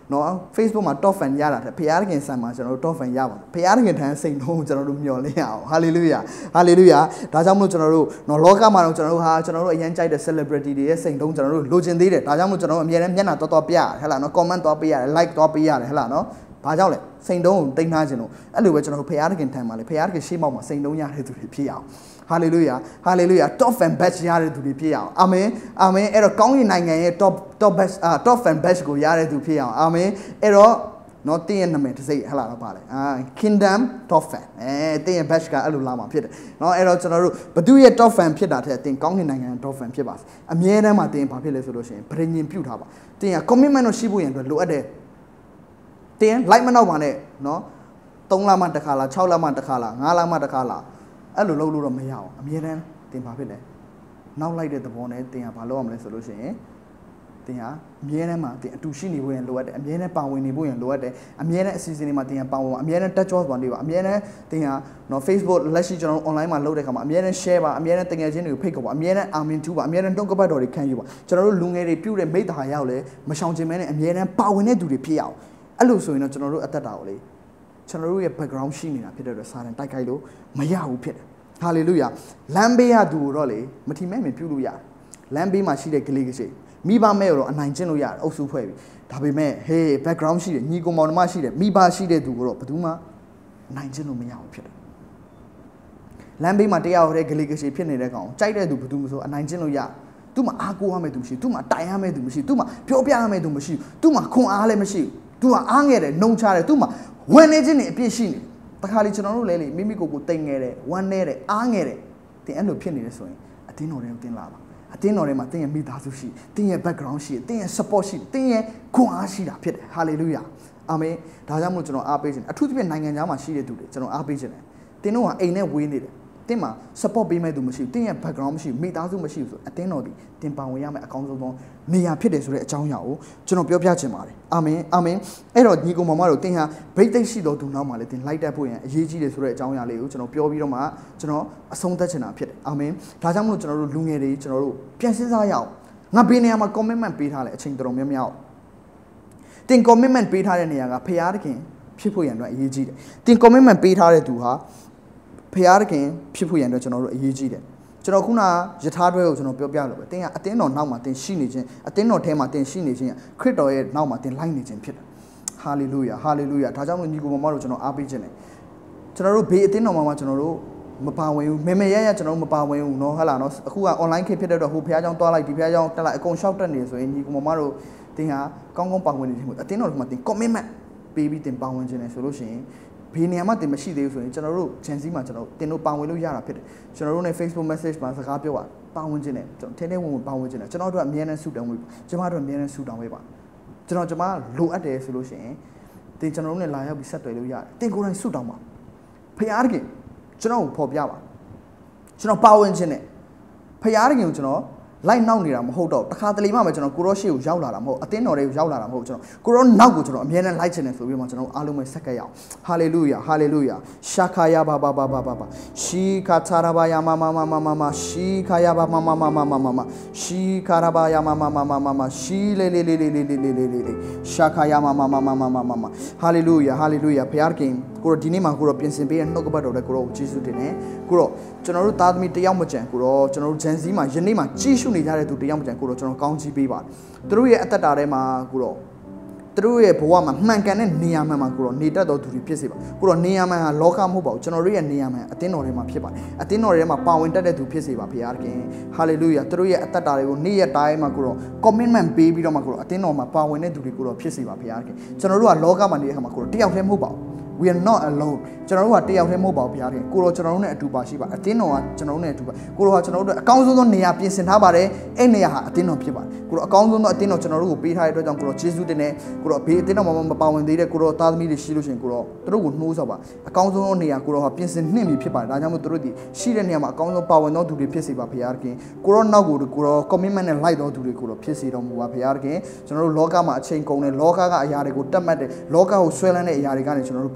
no Facebook မှာ top fan ရတာတဲ့ဖရားခင်ဆန်မှာကျွန်တော်တို့ top fan ရပါဖရားခင်ထမ်းစိတ်လုံးကျွန်တော်တို့မျှော်လင့်ရအောင် hallelujah hallelujah ဒါကြောင့်မို့ကျွန်တော်တို့နော်လောကမှာတော့ကျွန်တော်တို့ဟာကျွန်တော်တို့အရင်ကြိုက်တဲ့ celebrity တွေရဲ့စိတ်လုံးကျွန်တော်တို့လိုချင်သေးတယ်ဒါကြောင့်မို့ကျွန်တော်တို့အမြဲတမ်းမျက်နှာတော်တော်ပြရတယ်ဟဲ့လားနော် comment တော်ပေးရတယ် like တော်ပေးရတယ်ဟဲ့လားနော်ဘာကြောင့်လဲစိတ်လုံးကိုတိတ်နှားခြင်းလို့အဲ့လိုပဲကျွန်တော်တို့ဖရားခင်ထမ်းမှာလေဖရားခင်ရှေ့မောက်မှာစိတ်လုံးရတဲ့သူတွေဖြစ်အောင် hallelujah hallelujah top fan batch ရတဲ့သူတွေဖြစ်အောင်အာမင်အာမင်အဲ့တော့ကောင်းကင်နိုင်ငံရဲ့ top top batch အာ top fan batch ကိုရတဲ့သူဖြစ်အောင်အာမင်အဲ့တော့နော်တင်းရဲ့နာမည်တစ်စိတ်ဟဲ့လားတော့ပါလေအာ kingdom top fan အဲတင်းရဲ့ batch ကအဲ့လိုလာမှာဖြစ်တယ်နော်အဲ့တော့ကျွန်တော်တို့ဘသူရဲ့ top fan ဖြစ်တာတဲ့တင်းကောင်းကင်နိုင်ငံရဲ့ top fan ဖြစ်ပါစေအမြဲတမ်းမှာတင်းဘာဖြစ်လဲဆိုလို့ရှိရင်ပြည်ညင်ပြုတ်ထားပါတင်းက commitment တော့ရှိဖို့ရန်အတွက်လိုအပ်တယ်တင်း like မနောက်ပါနဲ့နော်သုံးလမှတစ်ခါလားခြောက်လမှတစ်ခါလားငါးလမှတစ်ခါလားအဲ့လိုလုပ်လို့တော့မရအောင်အမြဲတမ်းတင်ပါဖြစ်တယ်နောက်လိုက်တဲ့သဘောနဲ့တင်ကဘာလုပ်ရမလဲဆိုလို့ရှိရင်တင်ကအမြဲတမ်းမှာတင်အတူရှိနေဖို့ရန်လိုအပ်တယ်အမြဲတမ်းပါဝင်နေဖို့ရန်လိုအပ်တယ်အမြဲတမ်းအစီအစဉ်တွေမှာတင်ကပါဝင်အမြဲတမ်း touch off ပါနေပါအမြဲတမ်းတင်ကနော် Facebook လက်ရှိကျွန်တော် online မှာလုပ်တဲ့ခါမှာအမြဲတမ်း share ပါအမြဲတမ်းတကယ်ချင်းတွေကိုဖိတ်ခေါ်ပါအမြဲတမ်း amen to ပါအမြဲတမ်းတုံးကပတ်တော်တွေခံယူပါကျွန်တော်တို့လူငယ်တွေပြုတဲ့မိတ္တဟာရောက်လဲမရှောင်ချင်မဲနဲ့အမြဲတမ်းပါဝင်တဲ့သူတွေဖြစ်အောင်အဲ့လိုဆိုရင်တော့ကျွန်တော်တို့အသက်တာကိုလေကျွန်တော်တို့ရဲ့ background ရှိနေတာဖြစ်တဲ့အတွက်စာတန်တိုက်ခိုက်လို့မရဘူးဖြစ်တယ်ဟာလေလုယာလမ်းဘေးရသူတော့လေမထီမဲ့မပြုလို့ရတယ်လမ်းဘေးမှာရှိတဲ့ကလေးကရှိမိဘမဲ့တော့အနိုင်ကျင့်လို့ရတယ်အုပ်စုဖွဲ့ပြီးဒါပေမဲ့ hey background ရှိတယ်ညီကောင်မောင်နှမရှိတယ်မိဘရှိတဲ့သူကတော့ဘယ်သူမှအနိုင်ကျင့်လို့မရဘူးဖြစ်တယ်လမ်းဘေးမှာတရားဟောတဲ့ကလေးကရှိဖြစ်နေတဲ့ကောင်ကြိုက်တဲ့သူဘယ်သူမှဆိုအနိုင်ကျင့်လို့ရသူ့မှာအားကိုးရမယ့်သူမရှိသူ့မှာတိုင်ရမယ့်သူမရှိသူ့မှာပြောပြရမယ့်သူမရှိသူ့မှာခွန်အားလည်းမရှိသူကအားငယ်တယ်နှုံချတယ်သူ့မှာဝင်နေခြင်းနေအပြည့်ရှိနေတခါလေကျွန်တော်တို့လည်းလေမိမိကိုယ်ကိုတိမ်ငယ်တယ်ဝမ်းနေတယ်အားငယ်တယ်တင်အဲ့လိုဖြစ်နေတယ်ဆိုရင်အတင်းတော်တွေကိုတင်လာပါအတင်းတော်တွေမှာတင်ရဲ့မိသားစုရှိတင်ရဲ့ background ရှိတင်ရဲ့ support ရှိတင်ရဲ့ခွန်အားရှိတာဖြစ်တယ် hallelujah အာမင်ဒါကြောင့်မို့ကျွန်တော်အားပေးခြင်းအထူးသဖြင့်နိုင်ငံခြားမှာရှိတဲ့သူတွေကျွန်တော်အားပေးခြင်းတယ်တင်တို့ကအိမ်နဲ့ဝေးနေတယ်တင်းမှာ support ပေးမဲ့သူမရှိဘူးတင်းရဲ့ background မရှိဘူးမိသားစုမရှိဘူးဆိုအတင်းတော်ဒီတင်ပါဝင်ရမယ့်အကောင်းဆုံးသောနေရာဖြစ်တယ်ဆိုတဲ့အကြောင်းအရာကိုကျွန်တော်ပြောပြချင်ပါတယ်အာမင်အာမင်အဲ့တော့ညီကောင်မမတို့တင်းဟာဗိတ်သိက်ရှိတော်သူနောက်မှာလည်းတင်းလိုက်တက်ဖို့ရန်အရေးကြီးတယ်ဆိုတဲ့အကြောင်းအရာလေးကိုကျွန်တော်ပြောပြီးတော့မှကျွန်တော်အဆုံးသတ်ချင်တာဖြစ်တယ်အာမင်ဒါကြောင့်မလို့ကျွန်တော်တို့လူငယ်တွေကျွန်တော်တို့ပြန်စဉ်းစားရအောင်ငါဘယ်နေရာမှာ commitment ပေးထားလဲအချိန်တော်တော်များများတင်း commitment ပေးထားတဲ့နေရာကဖရားသခင်ဖြစ်ဖို့ရန်အတွက်အရေးကြီးတယ်တင်း commitment ပေးထားတဲ့သူဟာဖရားသခင်ဖြစ်ဖို့ရန်အတွက်ကျွန်တော်တို့အရေးကြီးတယ်ကျွန်တော်ခုနယထာတွဲကိုကျွန်တော်ပြောပြလို့ပဲတင်းကအတင်းတော်နောက်မှာတင်းရှိနေခြင်းအတင်းတော်ထဲမှာတင်းရှိနေခြင်းခရစ်တော်ရဲ့နောက်မှာတင်းလိုက်နေခြင်းဖြစ်တယ်ဟာလေလုယာဟာလေလုယာဒါကြောင့်မို့ညီကိုမမတို့ကျွန်တော်အားပေးခြင်းတယ်ကျွန်တော်တို့ဘေးအတင်းတော်မှာကျွန်တော်တို့မပါဝင်ဘူးမေမေရရကျွန်တော်တို့မပါဝင်ဘူးเนาะဟဟလာเนาะအခုက online ခေတ်ဖြစ်တဲ့တော့ဟိုဖရားเจ้าတွားလိုက်ဒီဖရားเจ้าတက်လိုက်အကုန်ရှောက်တက်နေဆိုရင်ညီကိုမမတို့တင်းဟာကောင်းကောင်းပါဝင်နေခြင်းမို့အတင်းတော်ကမှတင်း commitment ပေးပြီးတင်းပါဝင်ခြင်းတယ်ဆိုလို့ရှိရင်ဘေးနေရာမှာတင်မရှိသေးဘူးဆိုရင်ကျွန်တော်တို့ channel မှာကျွန်တော်တင်တို့ပါဝင်လို့ရတာဖြစ်တယ်ကျွန်တော်တို့ ਨੇ Facebook message မှာစကားပြောတာပါဝင်ခြင်းနဲ့ကျွန်တော်ထဲထဲဝင်ဝင်ပါဝင်ခြင်းနဲ့ကျွန်တော်တို့အမြဲတမ်းဆူတောင်းဝေးကျွန်မတို့အမြဲတမ်းဆူတောင်းဝေးပါကျွန်တော်ကျွန်မလိုအပ်တယ်ဆိုလို့ရှိရင်တင်ကျွန်တော်တို့ ਨੇ လာရောက်ပြီးဆက်သွယ်လို့ရတယ်တင်ကိုယ်တိုင်ဆူတောင်းပါဖရားသခင်ကျွန်တော်ကိုဖော်ပြပါကျွန်တော်ပါဝင်ခြင်းနဲ့ဖရားသခင်ကိုကျွန်တော်လိုက်နောက်နေတာမဟုတ်တော့တခါတလေမှပဲကျွန်တော်ကိုရောရှေ့ကိုရောက်လာတာမဟုတ်အတင်းတော်တွေကိုရောက်လာတာမဟုတ်ကျွန်တော်ကိုရောနောက်ကိုကျွန်တော်အမြဲတမ်းလိုက်ချင်တယ်ဆိုပြီးမှကျွန်တော်အားလုံးပဲဆက်ကပ်ရအောင်ဟာလေလုယာဟာလေလုယာရှာခါယာဘာဘာဘာဘာဘာရှီခါချာရာဘာယာမမမမမမရှီခါယာဘာမမမမမမမရှီခါရာဘာယာမမမမမမရှီလေလေလေလေလေလေလေလေလေရှာခါယာမမမမမမမမဟာလေလုယာဟာလေလုယာဘုရားခင်ကိုရောဒီနေ့မှာကိုရောပြင်ဆင်ပေးတဲ့နှုတ်ကပတ်တော်တဲ့ကိုရောယေရှုတင်နေကိုရောကျွန်တော်တို့သားသမီးတယောက်မကြံကိုရောကျွန်တော်တို့ဂျန်စီမှာယနေ့မှာကြီးရှုနေကြတဲ့သူတယောက်မကြံကိုရောကျွန်တော်ကောင်းချီးပေးပါတယ်သူတို့ရဲ့အသက်တာထဲမှာကိုရောသူတို့ရဲ့ဘဝမှာမှန်ကန်တဲ့နေရာမှန်မှာကိုရောနေတတ်တော်သူတွေဖြစ်စေပါကိုရောနေရာမှန်ဟာလောကမဟုတ်ပါဘူးကျွန်တော်တို့ရဲ့နေရာမှန်အသင်းတော်ထဲမှာဖြစ်ပါတယ်အသင်းတော်ထဲမှာပါဝင်တတ်တဲ့သူဖြစ်စေပါဘုရားခင်ဟာလေလုယာသူတို့ရဲ့အသက်တာတွေကိုနေ့ရက်တိုင်းမှာကိုရော commitment ပေးပြီးတော့မှကိုရောအသင်းတော်မှာပါဝင်တဲ့သူတွေကိုရောဖြစ်စေပါဘုရားခင်ကျွန်တော်တို့ကလောကမှာနေတဲ့အခါမှာကိုရောတယောက်တည်းမဟုတ်ပါဘူးwe are not alone ကျွန်တော်တို့ကတယောက်တည်းမဟုတ်ပါဘူးဘုရားခင်ကိုရောကျွန်တော်တို့နဲ့အတူပါရှိပါအတင်းတော်ကကျွန်တော်တို့နဲ့အတူပါကိုရောကကျွန်တော်တို့အကောင်းဆုံးသောနေရာပြင်ဆင်ထားပါတယ်အဲ့နေရာဟာအတင်းတော်ဖြစ်ပါတယ်ကိုရောအကောင်းဆုံးသောအတင်းတော်ကျွန်တော်တို့ကိုပေးထားတဲ့အတွက်ကြောင့်ကိုရောယေရှုတင်နေကိုရောဘေးအတင်းတော်မှာမပါဝင်သေးတဲ့ကိုရောသားသမီးတွေရှိလို့ရှိရင်ကိုရောသူတို့ကိုနှိုးဆော်ပါအကောင်းဆုံးသောနေရာကိုရောဟာပြင်ဆင်နှင့်ပြီဖြစ်ပါတယ်ဒါကြောင့်မို့သူတို့ဒီရှိတဲ့နေရာမှာအကောင်းဆုံးပါဝင်သောသူတွေဖြစ်စေပါဘုရားခင်ကိုရောနောက်ကိုကိုရော commitment နဲ့ like သောသူတွေကိုရောဖြစ်စေတော်မူပါဘုရားခင်ကျွန်တော်တို့လောကမှာအချိန်ကုန်တယ်လောကကအရာတွေကိုတတ်မှတ်တယ်လောကကိုဆွဲလန်းတဲ့အရာတွေကနေကျွန်တော်တို့ဖ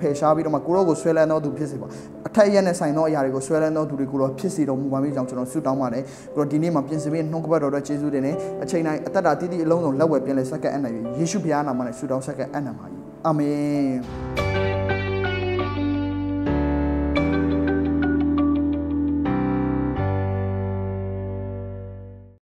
ဖယ်ရှားပြီးတော့မှကိုရောကိုဆွဲလန်းသောသူဖြစ်စေပါအထက်ရက်နဲ့ဆိုင်သောအရာတွေကိုဆွဲလန်းသောသူတွေကိုတော့ဖြစ်စေတော်မူပါမိကြောင်းကျွန်တော်ဆုတောင်းပါတယ်ကိုရောဒီနေ့မှာပြင်ဆင်ပြီးနှုတ်ကပတ်တော်အတွက်ကျေးဇူးတင်နေအချိန်တိုင်းအသက်တာတည်တည်အလုံးစုံလက်ဝဲပြန်လဲဆက်ကပ်အပ်နိုင်ယေရှုဘုရားနာမနဲ့ဆုတောင်းဆက်ကပ်အပ်နိုင်ပါ၏အာမင်